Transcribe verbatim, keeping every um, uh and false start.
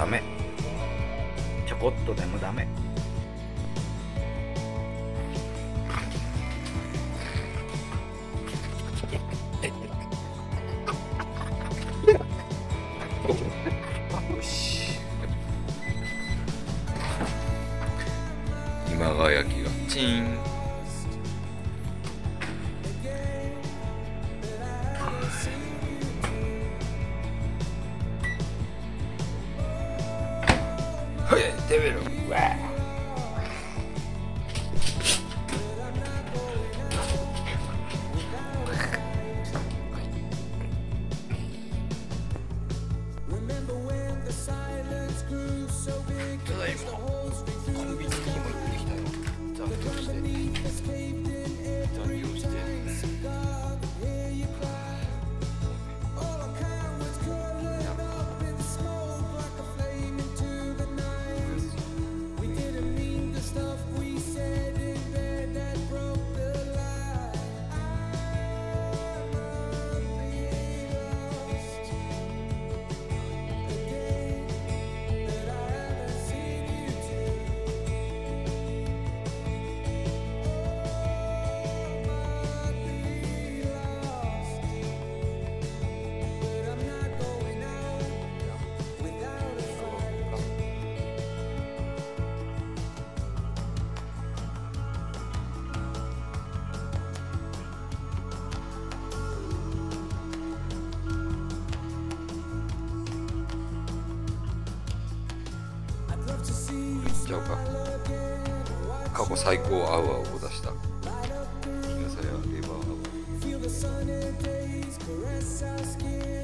ダメ、ちょこっとでもダメ。よし、今川焼きがチーン。はい、食べろ。わあ。ただいまコンビニにも行ってきたよ。残業して残業してちゃうか。過去最高アウアウを出した日傘やレバーアウアウ。